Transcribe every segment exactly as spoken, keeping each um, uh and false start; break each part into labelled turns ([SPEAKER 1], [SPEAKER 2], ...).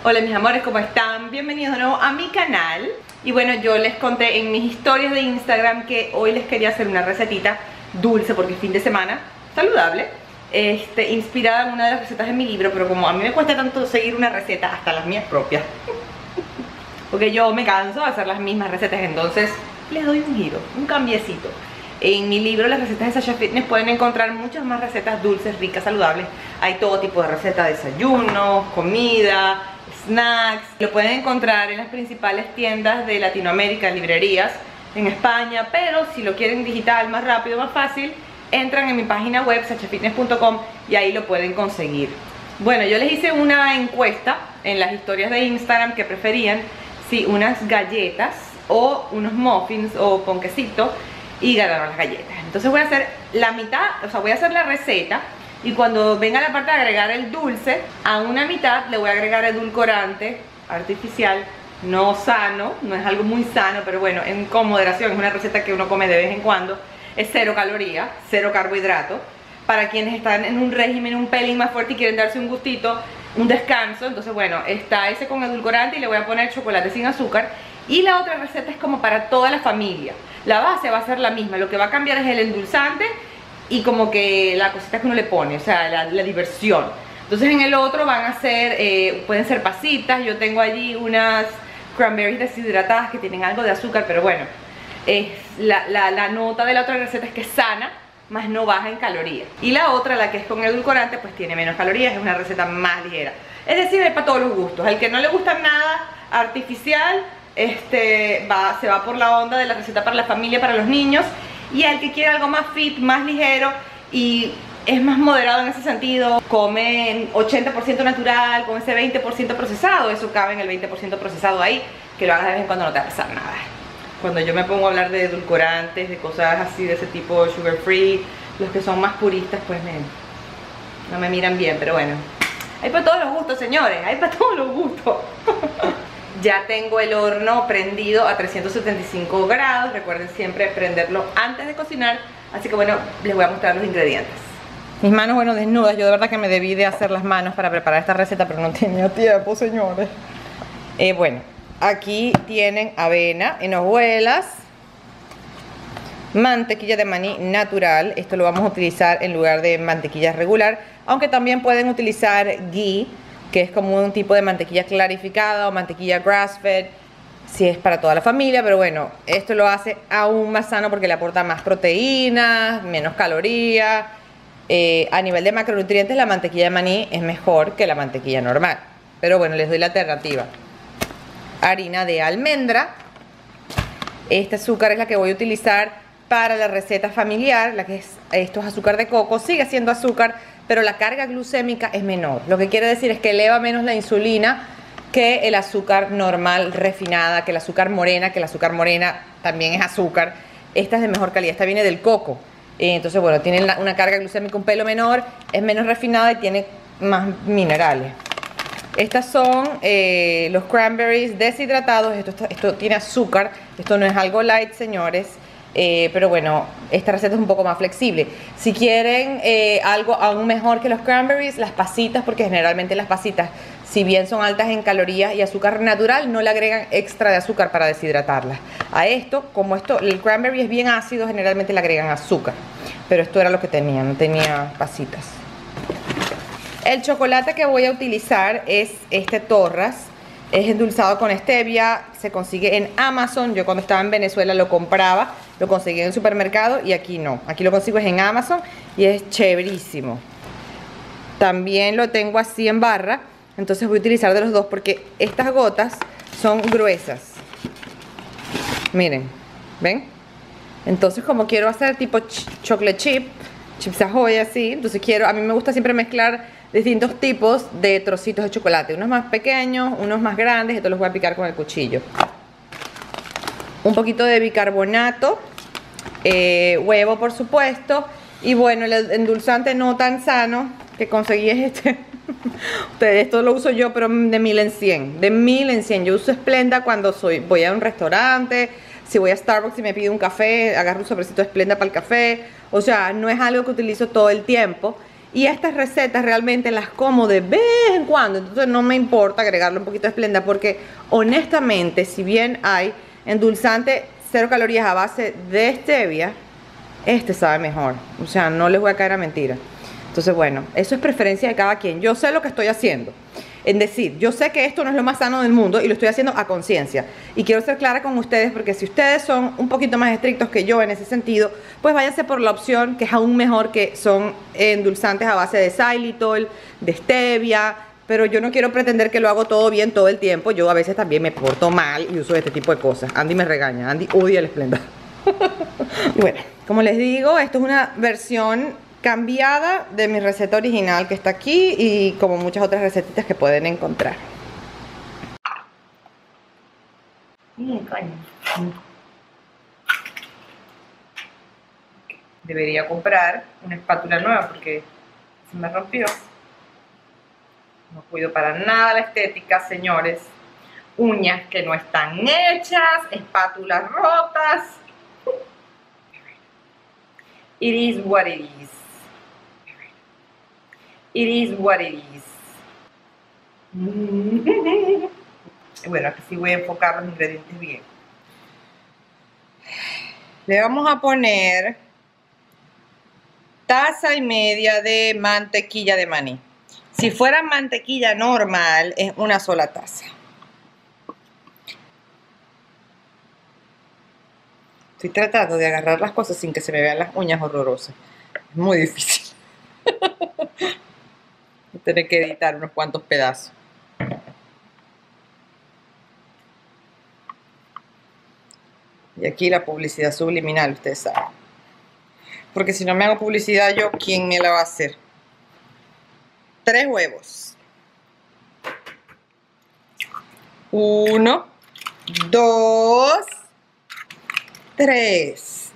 [SPEAKER 1] Hola mis amores, ¿cómo están? Bienvenidos de nuevo a mi canal. Y bueno, yo les conté en mis historias de Instagram que hoy les quería hacer una recetita dulce porque es fin de semana, saludable, este, inspirada en una de las recetas de mi libro. Pero como a mí me cuesta tanto seguir una receta, hasta las mías propias, porque yo me canso de hacer las mismas recetas, entonces les doy un giro, un cambiecito. En mi libro, las recetas de Sasha Fitness, pueden encontrar muchas más recetas dulces, ricas, saludables. Hay todo tipo de recetas, desayunos, comida, snacks. Lo pueden encontrar en las principales tiendas de Latinoamérica, librerías en España, pero si lo quieren digital, más rápido, más fácil, entran en mi página web sasha fitness punto com y ahí lo pueden conseguir. Bueno, yo les hice una encuesta en las historias de Instagram que preferían si unas galletas o unos muffins o ponquecito, y ganaron las galletas. Entonces voy a hacer la mitad, o sea voy a hacer la receta, y cuando venga la parte de agregar el dulce, a una mitad le voy a agregar edulcorante artificial, no sano, no es algo muy sano, pero bueno, en con moderación, es una receta que uno come de vez en cuando. Es cero calorías, cero carbohidratos, para quienes están en un régimen un pelín más fuerte y quieren darse un gustito, un descanso. Entonces bueno, está ese con edulcorante y le voy a poner chocolate sin azúcar. Y la otra receta es como para toda la familia. La base va a ser la misma, lo que va a cambiar es el endulzante y como que la cosita que uno le pone, o sea, la, la diversión. Entonces en el otro van a ser, eh, pueden ser pasitas. Yo tengo allí unas cranberries deshidratadas que tienen algo de azúcar, pero bueno, es la, la, la nota de la otra receta es que es sana, más no baja en calorías. Y la otra, la que es con edulcorante, pues tiene menos calorías, es una receta más ligera. Es decir, es para todos los gustos. El que no le gusta nada artificial, Este, va, se va por la onda de la receta para la familia, para los niños. Y al que quiere algo más fit, más ligero y es más moderado en ese sentido, come ochenta por ciento natural con ese veinte por ciento procesado. Eso cabe en el veinte por ciento procesado ahí, que lo hagas de vez en cuando, no te va a pasar nada. Cuando yo me pongo a hablar de edulcorantes, de cosas así de ese tipo, sugar free, los que son más puristas pues me, no me miran bien, pero bueno, hay para todos los gustos, señores, hay para todos los gustos. Ya tengo el horno prendido a trescientos setenta y cinco grados. Recuerden siempre prenderlo antes de cocinar. Así que bueno, les voy a mostrar los ingredientes. Mis manos, bueno, desnudas. Yo de verdad que me debí de hacer las manos para preparar esta receta, pero no tenía tiempo, señores. Eh, bueno, aquí tienen avena en hojuelas, mantequilla de maní natural. Esto lo vamos a utilizar en lugar de mantequilla regular, aunque también pueden utilizar ghee, que es como un tipo de mantequilla clarificada, o mantequilla grass-fed, si es para toda la familia. Pero bueno, esto lo hace aún más sano porque le aporta más proteínas, menos calorías. Eh, a nivel de macronutrientes, la mantequilla de maní es mejor que la mantequilla normal, pero bueno, les doy la alternativa. Harina de almendra. Este azúcar es la que voy a utilizar para la receta familiar, la que es, esto es azúcar de coco, sigue siendo azúcar, pero la carga glucémica es menor. Lo que quiere decir es que eleva menos la insulina que el azúcar normal refinada, que el azúcar morena, que el azúcar morena también es azúcar. Esta es de mejor calidad, esta viene del coco. Entonces bueno, tiene una carga glucémica un pelo menor, es menos refinada y tiene más minerales. Estas son eh, los cranberries deshidratados. Esto, esto, esto tiene azúcar, esto no es algo light, señores. Eh, pero bueno, esta receta es un poco más flexible. Si quieren eh, algo aún mejor que los cranberries, las pasitas, porque generalmente las pasitas, si bien son altas en calorías y azúcar natural, no le agregan extra de azúcar para deshidratarlas. A esto, como esto, el cranberry es bien ácido, generalmente le agregan azúcar. Pero esto era lo que tenía, no tenía pasitas. El chocolate que voy a utilizar es este Torras. Es endulzado con stevia, se consigue en Amazon. Yo cuando estaba en Venezuela lo compraba, lo conseguí en el supermercado y aquí no. Aquí lo consigo es en Amazon y es chéverísimo. También lo tengo así en barra, entonces voy a utilizar de los dos porque estas gotas son gruesas. Miren, ¿ven? Entonces como quiero hacer tipo ch chocolate chip, chips Ahoy así, entonces quiero, a mí me gusta siempre mezclar distintos tipos de trocitos de chocolate, unos más pequeños, unos más grandes. Estos los voy a picar con el cuchillo. Un poquito de bicarbonato, eh, huevo por supuesto, y bueno, el endulzante no tan sano que conseguí es este. Ustedes, esto lo uso yo, pero de mil en cien, de mil en cien. Yo uso Splenda cuando soy, voy a un restaurante, si voy a Starbucks y me pido un café, agarro un sobrecito de Splenda para el café. O sea, no es algo que utilizo todo el tiempo. Y estas recetas realmente las como de vez en cuando, entonces no me importa agregarle un poquito de Splenda porque honestamente, si bien hay endulzante cero calorías a base de stevia, este sabe mejor. O sea, no les voy a caer a mentira. Entonces, bueno, eso es preferencia de cada quien. Yo sé lo que estoy haciendo. En decir, yo sé que esto no es lo más sano del mundo y lo estoy haciendo a conciencia. Y quiero ser clara con ustedes porque si ustedes son un poquito más estrictos que yo en ese sentido, pues váyanse por la opción que es aún mejor, que son endulzantes a base de xilitol, de stevia. Pero yo no quiero pretender que lo hago todo bien todo el tiempo. Yo a veces también me porto mal y uso este tipo de cosas. Andy me regaña, Andy odia el Splenda. Y bueno, como les digo, esto es una versión cambiada de mi receta original que está aquí y como muchas otras recetitas que pueden encontrar. Mm, Debería comprar una espátula nueva porque se me rompió. No cuido para nada la estética, señores. Uñas que no están hechas, espátulas rotas. It is what it is. It is what it is. Bueno, aquí sí voy a enfocar los ingredientes bien. Le vamos a poner taza y media de mantequilla de maní. Si fuera mantequilla normal, es una sola taza. Estoy tratando de agarrar las cosas sin que se me vean las uñas horrorosas. Es muy difícil. Voy a tener que editar unos cuantos pedazos. Y aquí la publicidad subliminal, ustedes saben. Porque si no me hago publicidad yo, ¿quién me la va a hacer? Tres huevos. Uno, dos, tres.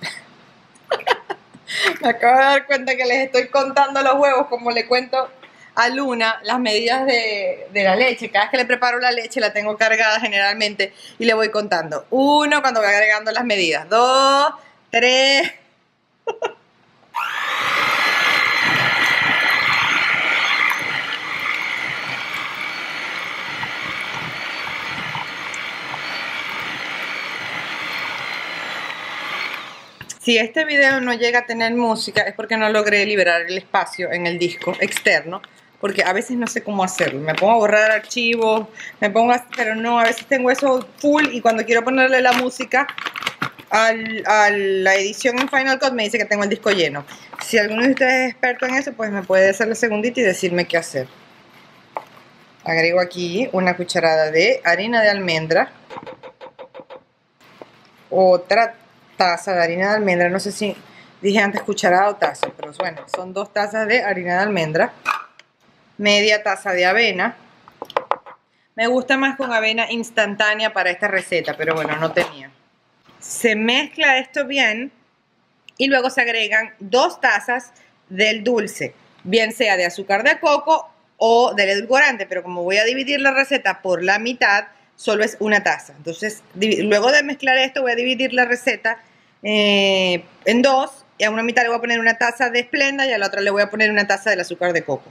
[SPEAKER 1] Me acabo de dar cuenta que les estoy contando los huevos como le cuento a Luna las medidas de, de la leche. Cada vez que le preparo la leche la tengo cargada generalmente y le voy contando. Uno cuando voy agregando las medidas. Dos, tres. Si este video no llega a tener música es porque no logré liberar el espacio en el disco externo, porque a veces no sé cómo hacerlo. Me pongo a borrar archivos, me pongo a, pero no, a veces tengo eso full y cuando quiero ponerle la música al, a la edición en Final Cut me dice que tengo el disco lleno. Si alguno de ustedes es experto en eso, pues me puede hacer la segundita y decirme qué hacer. Agrego aquí una cucharada de harina de almendra, otra taza de harina de almendra, no sé si dije antes cucharada o taza, pero bueno, son dos tazas de harina de almendra, media taza de avena. Me gusta más con avena instantánea para esta receta, pero bueno, no tenía. Se mezcla esto bien y luego se agregan dos tazas del dulce, bien sea de azúcar de coco o del edulcorante, pero como voy a dividir la receta por la mitad, solo es una taza. Entonces, luego de mezclar esto, voy a dividir la receta eh, en dos. Y a una mitad le voy a poner una taza de Splenda y a la otra le voy a poner una taza del azúcar de coco.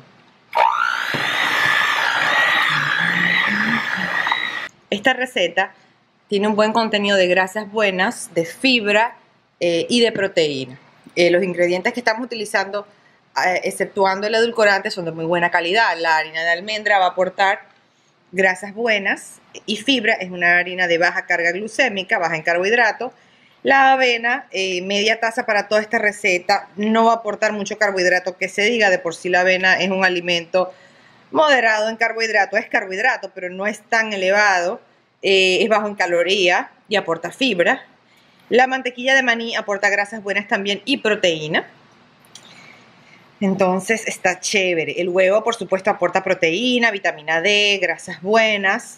[SPEAKER 1] Esta receta tiene un buen contenido de grasas buenas, de fibra eh, y de proteína. Eh, los ingredientes que estamos utilizando, eh, exceptuando el edulcorante, son de muy buena calidad. La harina de almendra va a aportar grasas buenas y fibra, es una harina de baja carga glucémica, baja en carbohidratos. La avena, eh, media taza para toda esta receta, no va a aportar mucho carbohidrato que se diga. De por sí la avena es un alimento moderado en carbohidrato, es carbohidrato, pero no es tan elevado, eh, es bajo en caloría y aporta fibra. La mantequilla de maní aporta grasas buenas también y proteína. Entonces está chévere. El huevo, por supuesto, aporta proteína, vitamina D, grasas buenas.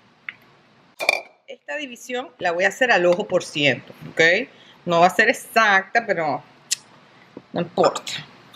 [SPEAKER 1] Esta división la voy a hacer al ojo por ciento, ¿ok? No va a ser exacta, pero no importa.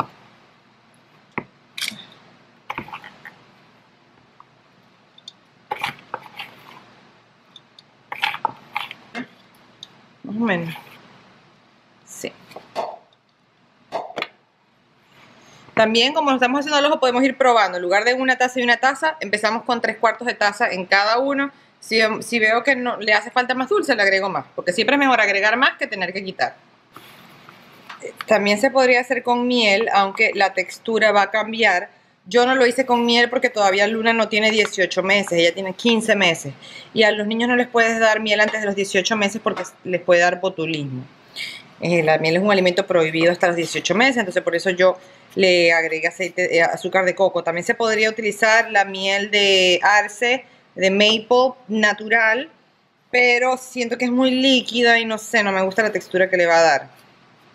[SPEAKER 1] Más o menos. Sí. También, como lo estamos haciendo al ojo, podemos ir probando. En lugar de una taza y una taza, empezamos con tres cuartos de taza en cada uno. Si, si veo que no, le hace falta más dulce, le agrego más, porque siempre es mejor agregar más que tener que quitar. También se podría hacer con miel, aunque la textura va a cambiar. Yo no lo hice con miel porque todavía Luna no tiene dieciocho meses, ella tiene quince meses. Y a los niños no les puedes dar miel antes de los dieciocho meses porque les puede dar botulismo. Eh, la miel es un alimento prohibido hasta los dieciocho meses, entonces por eso yo le agregué aceite, eh, azúcar de coco. También se podría utilizar la miel de arce, de maple natural, pero siento que es muy líquida y no sé, no me gusta la textura que le va a dar.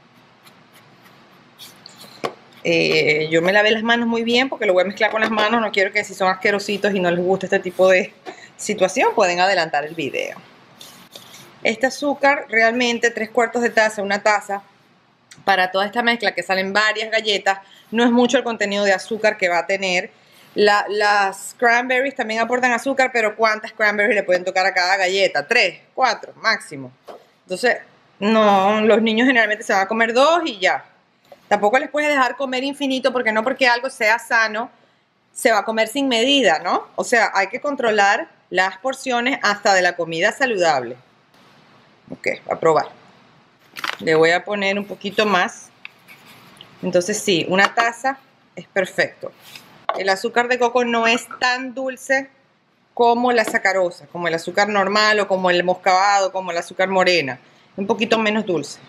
[SPEAKER 1] Eh, yo me lavé las manos muy bien porque lo voy a mezclar con las manos. No quiero que si son asquerositos y no les gusta este tipo de situación, pueden adelantar el video. Este azúcar, realmente tres cuartos de taza, una taza, para toda esta mezcla que salen varias galletas, no es mucho el contenido de azúcar que va a tener. La, las cranberries también aportan azúcar, pero ¿cuántas cranberries le pueden tocar a cada galleta? Tres, cuatro, máximo. Entonces, no, los niños generalmente se van a comer dos y ya. Tampoco les puedes dejar comer infinito porque no porque algo sea sano se va a comer sin medida, ¿no? O sea, hay que controlar las porciones hasta de la comida saludable. Ok, a probar. Le voy a poner un poquito más. Entonces sí, una taza es perfecto. El azúcar de coco no es tan dulce como la sacarosa, como el azúcar normal o como el moscabado, como el azúcar morena. Un poquito menos dulce.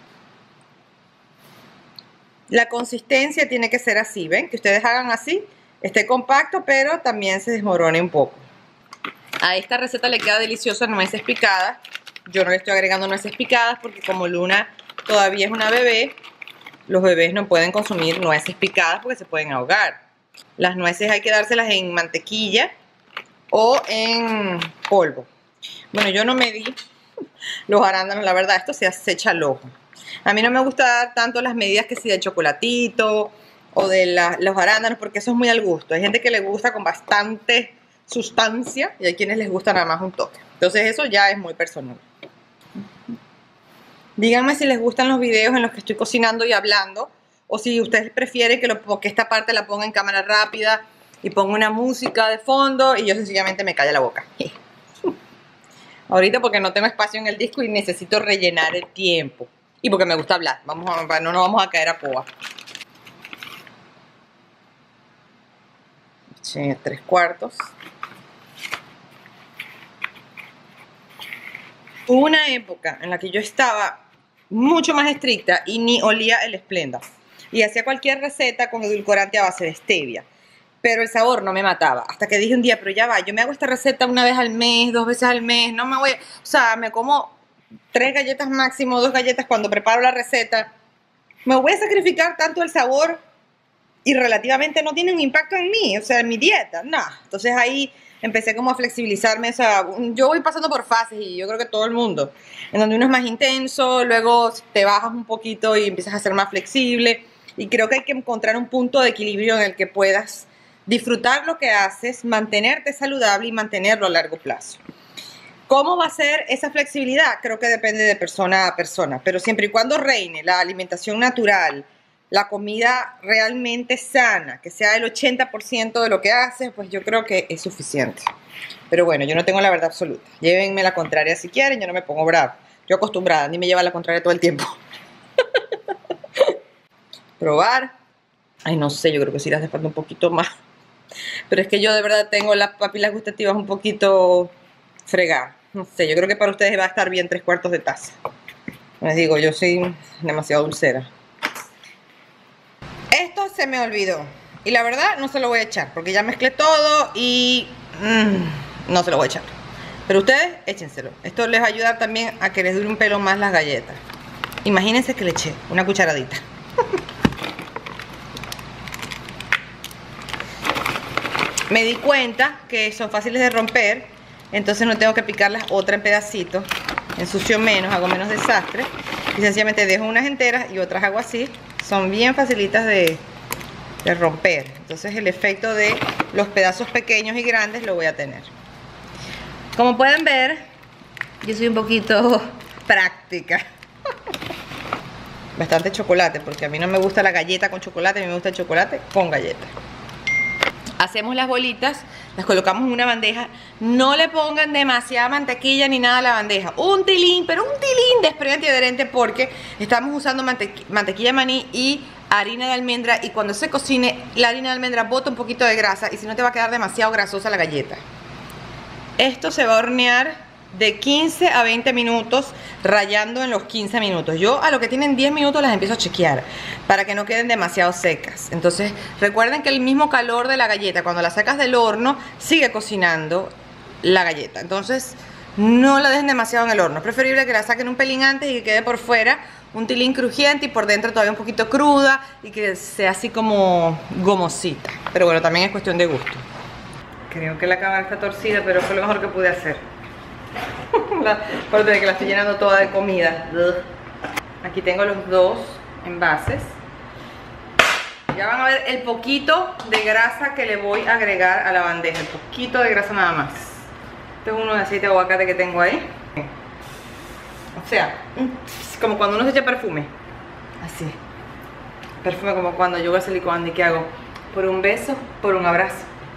[SPEAKER 1] La consistencia tiene que ser así, ¿ven? Que ustedes hagan así, esté compacto, pero también se desmorone un poco. A esta receta le queda deliciosa nueces picadas. Yo no le estoy agregando nueces picadas porque como Luna todavía es una bebé, los bebés no pueden consumir nueces picadas porque se pueden ahogar. Las nueces hay que dárselas en mantequilla o en polvo. Bueno, yo no me di los arándanos, la verdad, esto se acecha al ojo. A mí no me gusta dar tanto las medidas que si de chocolatito o de la, los arándanos porque eso es muy al gusto. Hay gente que le gusta con bastante sustancia y hay quienes les gusta nada más un toque. Entonces eso ya es muy personal. Díganme si les gustan los videos en los que estoy cocinando y hablando o si ustedes prefieren que, lo, que esta parte la ponga en cámara rápida y ponga una música de fondo y yo sencillamente me calle la boca. Ahorita porque no tengo espacio en el disco y necesito rellenar el tiempo. Y porque me gusta hablar. Vamos a, no nos vamos a caer a coba. Sí, tres cuartos. Hubo una época en la que yo estaba mucho más estricta y ni olía el Splenda. Y hacía cualquier receta con edulcorante a base de stevia. Pero el sabor no me mataba. Hasta que dije un día, pero ya va, yo me hago esta receta una vez al mes, dos veces al mes. No me voy, o sea, me como tres galletas máximo, dos galletas cuando preparo la receta. Me voy a sacrificar tanto el sabor y relativamente no tiene un impacto en mí, o sea, en mi dieta, no. Entonces ahí empecé como a flexibilizarme, o sea, yo voy pasando por fases y yo creo que todo el mundo, en donde uno es más intenso, luego te bajas un poquito y empiezas a ser más flexible y creo que hay que encontrar un punto de equilibrio en el que puedas disfrutar lo que haces, mantenerte saludable y mantenerlo a largo plazo. ¿Cómo va a ser esa flexibilidad? Creo que depende de persona a persona, pero siempre y cuando reine la alimentación natural, la comida realmente sana, que sea el ochenta por ciento de lo que haces, pues yo creo que es suficiente. Pero bueno, yo no tengo la verdad absoluta. Llévenme la contraria si quieren, yo no me pongo brava. Yo acostumbrada, ni me lleva la contraria todo el tiempo. Probar. Ay, no sé, yo creo que sí las hace falta un poquito más. Pero es que yo de verdad tengo las papilas gustativas un poquito fregadas. No sé, yo creo que para ustedes va a estar bien tres cuartos de taza. Les digo, yo soy demasiado dulcera. Esto se me olvidó. Y la verdad no se lo voy a echar. Porque ya mezclé todo y mmm, no se lo voy a echar. Pero ustedes échenselo. Esto les va a ayudar también a que les dure un pelo más las galletas. Imagínense que le eché una cucharadita. Me di cuenta que son fáciles de romper. Entonces no tengo que picarlas otra en pedacitos. Ensucio menos, hago menos desastre. Y sencillamente dejo unas enteras y otras hago así. Son bien facilitas de, de romper. Entonces el efecto de los pedazos pequeños y grandes lo voy a tener. Como pueden ver, yo soy un poquito práctica. bastante chocolate, porque a mí no me gusta la galleta con chocolate, a mí me gusta el chocolate con galleta. Hacemos las bolitas, las colocamos en una bandeja. No le pongan demasiada mantequilla ni nada a la bandeja. Un tilín, pero un tilín de spray antiadherente, porque estamos usando mantequ mantequilla de maní y harina de almendra. Y cuando se cocine, la harina de almendra bota un poquito de grasa y si no te va a quedar demasiado grasosa la galleta. Esto se va a hornear de quince a veinte minutos, rayando en los quince minutos. Yo a lo que tienen diez minutos las empiezo a chequear para que no queden demasiado secas. Entonces recuerden que el mismo calor de la galleta, cuando la sacas del horno, sigue cocinando la galleta. Entonces no la dejen demasiado en el horno. Es preferible que la saquen un pelín antes y que quede por fuera un tilín crujiente y por dentro todavía un poquito cruda y que sea así como gomosita. Pero bueno, también es cuestión de gusto. Creo que la cámara está torcida, pero fue lo mejor que pude hacer. La, aparte de que la estoy llenando toda de comida. Aquí tengo los dos envases. Ya van a ver el poquito de grasa que le voy a agregar a la bandeja. El poquito de grasa nada más. Este es uno de aceite de aguacate que tengo ahí. O sea, como cuando uno se echa perfume. Así. Perfume como cuando yo voy a salir con Andy. ¿Qué hago? Por un beso, por un abrazo.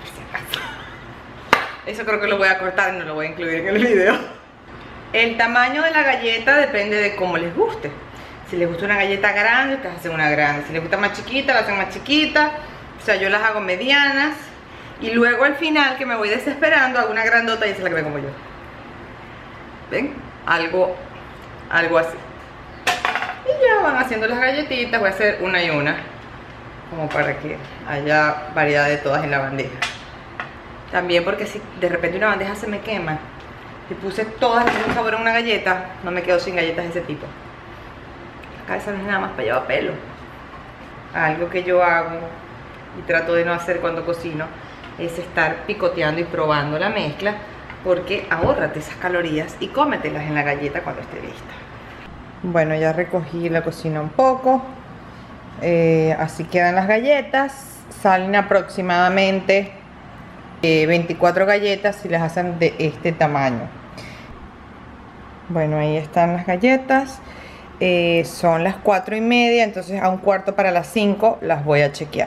[SPEAKER 1] Eso creo que lo voy a cortar y no lo voy a incluir en el video. El tamaño de la galleta depende de cómo les guste. Si les gusta una galleta grande, ustedes hacen una grande. Si les gusta más chiquita, la hacen más chiquita. O sea, yo las hago medianas. Y luego al final, que me voy desesperando, hago una grandota y esa es la que me como yo. ¿Ven? Algo, algo así. Y ya van haciendo las galletitas. Voy a hacer una y una, como para que haya variedad de todas en la bandeja. También porque si de repente una bandeja se me quema y puse todas las mismas sabor en una galleta, no me quedo sin galletas de ese tipo. La cabeza no es nada más para llevar pelo. Algo que yo hago y trato de no hacer cuando cocino es estar picoteando y probando la mezcla, porque ahórrate esas calorías y cómetelas en la galleta cuando esté lista. Bueno, ya recogí la cocina un poco. Eh, así quedan las galletas. Salen aproximadamente Eh, veinticuatro galletas si las hacen de este tamaño. Bueno, ahí están las galletas. Eh, son las cuatro y media, entonces a un cuarto para las cinco las voy a chequear.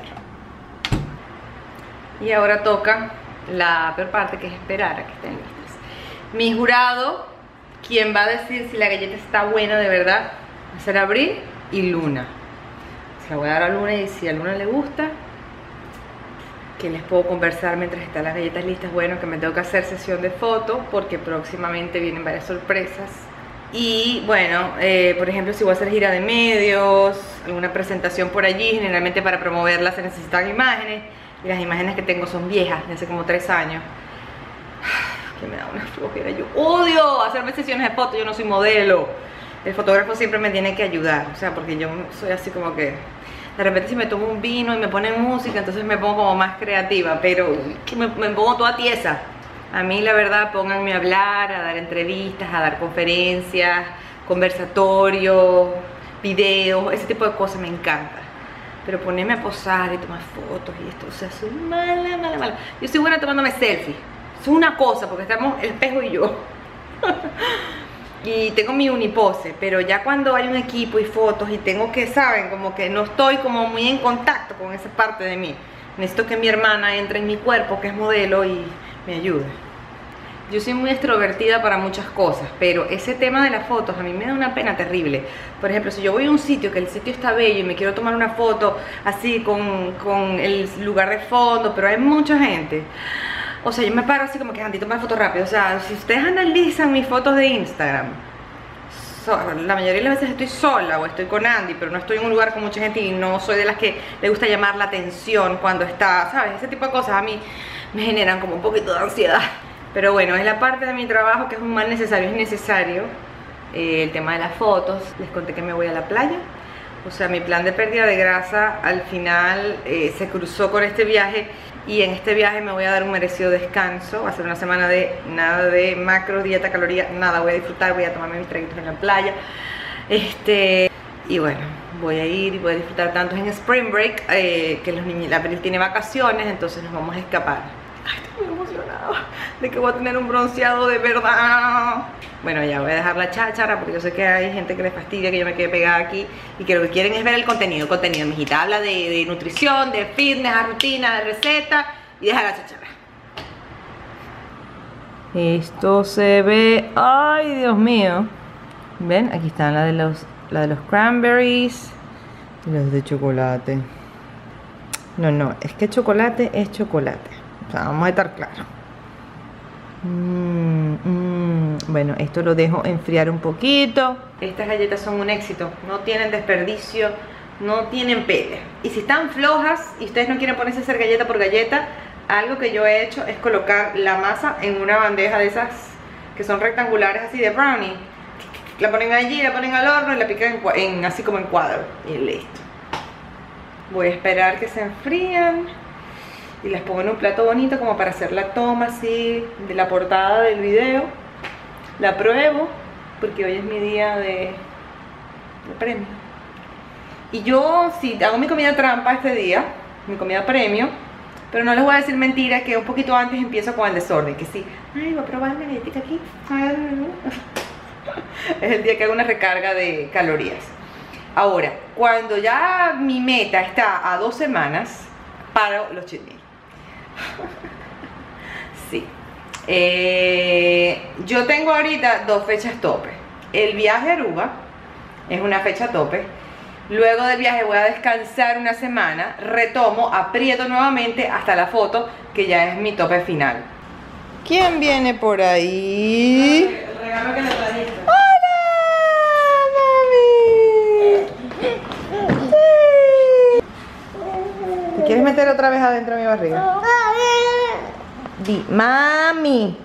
[SPEAKER 1] Y ahora toca la peor parte, que es esperar a que estén listas. Mi jurado, quien va a decir si la galleta está buena de verdad, va a ser Abril y Luna. Se la voy a dar a Luna y si a Luna le gusta, que les puedo conversar mientras están las galletas listas. Bueno, que me tengo que hacer sesión de fotos porque próximamente vienen varias sorpresas. Y bueno, eh, por ejemplo, si voy a hacer gira de medios, alguna presentación por allí, generalmente para promoverla se necesitan imágenes. Y las imágenes que tengo son viejas, de hace como tres años. Que me da una flojera. Yo odio hacerme sesiones de fotos, yo no soy modelo. El fotógrafo siempre me tiene que ayudar, o sea, porque yo soy así como que... De repente si me tomo un vino y me ponen música, entonces me pongo como más creativa, pero que me, me pongo toda tiesa. A mí la verdad, pónganme a hablar, a dar entrevistas, a dar conferencias, conversatorios, videos, ese tipo de cosas me encanta. Pero ponerme a posar y tomar fotos y esto, o sea, soy mala, mala, mala. Yo soy buena tomándome selfie, es una cosa, porque estamos el espejo y yo. Y tengo mi unipose, pero ya cuando hay un equipo y fotos y tengo que, saben, como que no estoy como muy en contacto con esa parte de mí. Necesito que mi hermana entre en mi cuerpo, que es modelo, y me ayude. Yo soy muy extrovertida para muchas cosas, pero ese tema de las fotos a mí me da una pena terrible. Por ejemplo, si yo voy a un sitio que el sitio está bello y me quiero tomar una foto así con, con el lugar de fondo, pero hay mucha gente. O sea, yo me paro así como que Andy, toma fotos rápido. O sea, si ustedes analizan mis fotos de Instagram, so, la mayoría de las veces estoy sola o estoy con Andy, pero no estoy en un lugar con mucha gente y no soy de las que le gusta llamar la atención cuando está, ¿sabes? Ese tipo de cosas a mí me generan como un poquito de ansiedad. Pero bueno, es la parte de mi trabajo que es un mal necesario, es necesario. Eh, el tema de las fotos, les conté que me voy a la playa. O sea, mi plan de pérdida de grasa al final eh, se cruzó con este viaje. Y en este viaje me voy a dar un merecido descanso. Va a ser una semana de nada de macro, dieta, calorías, nada. Voy a disfrutar, voy a tomarme mis traguitos en la playa. Este, y bueno, voy a ir y voy a disfrutar tanto en Spring Break, eh, que los niños, la Abril tiene vacaciones, entonces nos vamos a escapar. Ay, estoy muy emocionada. de que voy a tener un bronceado de verdad. Bueno, ya voy a dejar la cháchara porque yo sé que hay gente que les fastidia que yo me quede pegada aquí y que lo que quieren es ver el contenido, contenido, mijita. Habla de, de nutrición, de fitness, de rutina, de receta y deja la cháchara. Esto se ve, ay Dios mío. ¿Ven? Aquí están la de los, la de los cranberries y los de chocolate. No, no, es que chocolate es chocolate. O sea, vamos a estar claros. Mm, mm. Bueno, esto lo dejo enfriar un poquito. Estas galletas son un éxito. No tienen desperdicio, no tienen pelea. Y si están flojas y ustedes no quieren ponerse a hacer galleta por galleta, algo que yo he hecho es colocar la masa en una bandeja de esas que son rectangulares así de brownie. La ponen allí, la ponen al horno y la pican en, en, así como en cuadro. Y listo. Voy a esperar que se enfríen y las pongo en un plato bonito como para hacer la toma así de la portada del video. La pruebo porque hoy es mi día de, de premio. Y yo si hago mi comida trampa este día, mi comida premio, pero no les voy a decir mentira que un poquito antes empiezo con el desorden. Que sí, ay, voy a probar una galletita aquí. Es el día que hago una recarga de calorías. Ahora, cuando ya mi meta está a dos semanas, paro los cheat meals. Sí. Eh, yo tengo ahorita dos fechas tope. El viaje a Aruba es una fecha tope. Luego del viaje voy a descansar una semana. Retomo, aprieto nuevamente hasta la foto, que ya es mi tope final. ¿Quién viene por ahí? El regalo que le trajiste. ¡Hola, mami! Sí. ¿Te quieres meter otra vez adentro de mi barriga? Di, mami.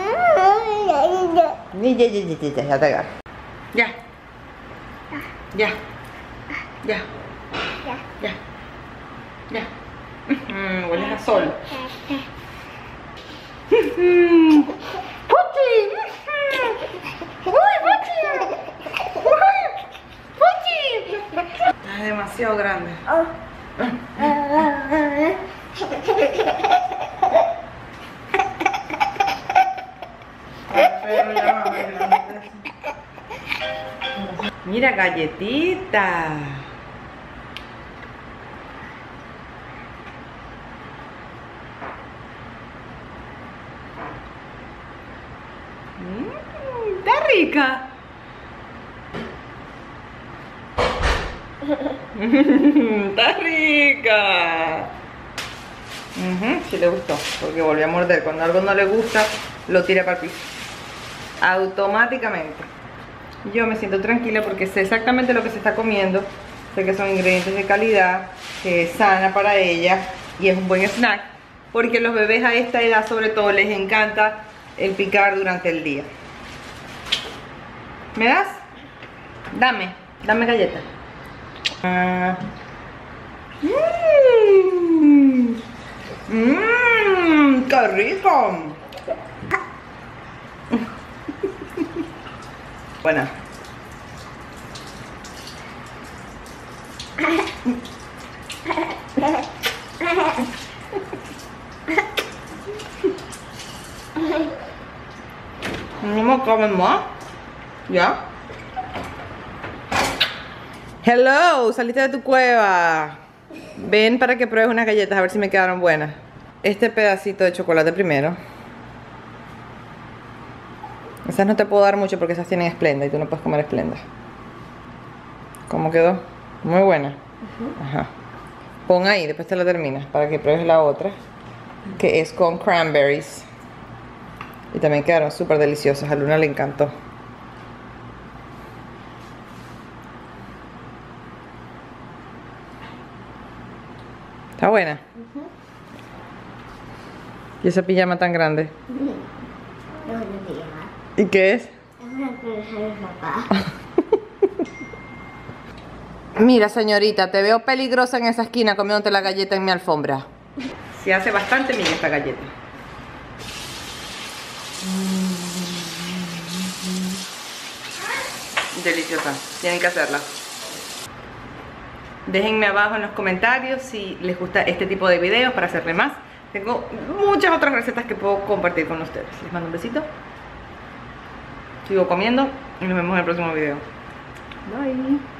[SPEAKER 1] Ya, ya, ya, ya, ya te agarro. Ya. Ya. Ya. Ya. Ya. Mm, hueles a sol. ¡Puchi! ¡Uy, Puchi! ¡Uy! ¡Puchi! Estás demasiado grande. Mira, galletita. Mm, está rica. Está rica. Uh-huh, sí le gustó, porque volvió a morder. Cuando algo no le gusta, lo tira para el piso automáticamente. Yo me siento tranquila porque sé exactamente lo que se está comiendo. Sé que son ingredientes de calidad, que es sana para ella y es un buen snack, porque los bebés a esta edad sobre todo les encanta el picar durante el día. ¿Me das? Dame, dame galleta. Ah. Mmm, mmm, qué rico. Buena. No me comen más. ¿Ya? Hello, saliste de tu cueva. Ven para que pruebes unas galletas a ver si me quedaron buenas. Este pedacito de chocolate primero. Esas no te puedo dar mucho porque esas tienen Splenda y tú no puedes comer Splenda. ¿Cómo quedó? Muy buena. Uh-huh. Ajá. Pon ahí, después te la terminas para que pruebes la otra, que es con cranberries. Y también quedaron súper deliciosas. A Luna le encantó. ¿Está buena? Uh-huh. ¿Y esa pijama tan grande?
[SPEAKER 2] Uh-huh. No, no pijama.
[SPEAKER 1] ¿Y qué es?
[SPEAKER 2] Es una pijama de papá.
[SPEAKER 1] Mira, señorita, te veo peligrosa en esa esquina comiéndote la galleta en mi alfombra. Se hace bastante bien esta galleta. Deliciosa, tienen que hacerla. Déjenme abajo en los comentarios si les gusta este tipo de videos para hacerle más. Tengo muchas otras recetas que puedo compartir con ustedes. Les mando un besito. Sigo comiendo y nos vemos en el próximo video. Bye.